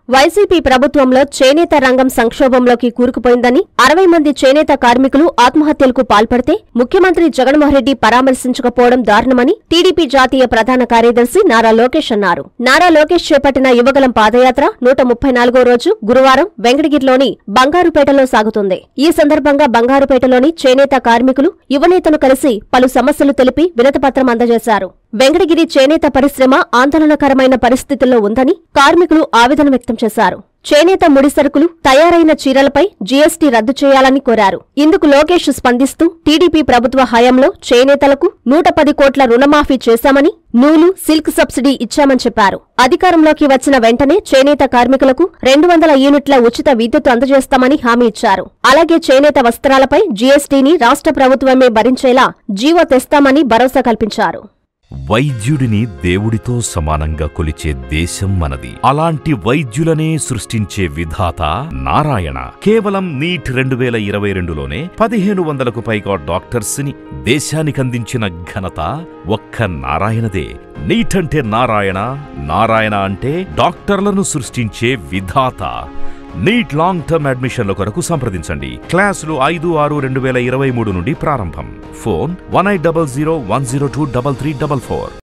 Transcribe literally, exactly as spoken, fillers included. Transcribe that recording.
YCP ప్రభుత్వంలో చేనేత రంగం సంక్షోభంలోకి కూరుకుపోయిందని, అరవై మంది చేనేత కార్మికులు ఆత్మహత్యలకు పాల్పడితే ముఖ్యమంత్రి జగన్మోహన్రెడ్డి పరామర్శించకపోవడం దారుణమని టీడీపీ జాతీయ ప్రధాన కార్యదర్శి నారా లోకేష్ అన్నారు. నారా లోకేష్ చేపట్టిన యువగలం పాదయాత్ర నూట ముప్పై నాలుగో రోజు గురువారం వెంకటగిరిలోని బంగారుపేటలో సాగుతుంది. ఈ సందర్భంగా బంగారుపేటలోని చేనేత కార్మికులు యువనేతను కలిసి పలు సమస్యలు తెలిపి వినతిపత్రం అందజేశారు. వెంకటగిరి చేనేత పరిశ్రమ ఆందోళనకరమైన పరిస్థితుల్లో ఉందని కార్మికులు ఆవేదన వ్యక్తం చేశారు. చేనేత ముడి సరుకులు, తయారైన చీరలపై జీఎస్టీ రద్దు చేయాలని కోరారు. ఇందుకు లోకేష్ స్పందిస్తూ టీడీపీ ప్రభుత్వ హయాంలో చేనేతలకు నూట పది కోట్ల రుణమాఫీ చేశామని, నూలు, సిల్క్ సబ్సిడీ ఇచ్చామని చెప్పారు. అధికారంలోకి వచ్చిన వెంటనే చేనేత కార్మికులకు రెండు వందల యూనిట్ల ఉచిత విద్యుత్ అందజేస్తామని హామీ ఇచ్చారు. అలాగే చేనేత వస్త్రాలపై జీఎస్టీని రాష్ట్ర ప్రభుత్వమే భరించేలా జీవో తెస్తామని భరోసా కల్పించారు. వైద్యుడిని దేవుడితో సమానంగా కొలిచే దేశం మనది. అలాంటి వైద్యులనే సృష్టించే విధాత నారాయణ. కేవలం నీట్ రెండు వేల ఇరవై రెండులోనే పదిహేను వందలకు పైగా డాక్టర్స్ ని దేశానికందించిన ఘనత ఒక్క నారాయణదే. నీట్ అంటే నారాయణ, నారాయణ అంటే డాక్టర్లను సృష్టించే విధాత. నీట్ లాంగ్ టర్మ్ అడ్మిషన్ల కొరకు సంప్రదించండి. క్లాసులు ఐదు ఆరు రెండు వేల ఇరవై మూడు నుండి ప్రారంభం. Phone one eight double zero one zero two double three double four.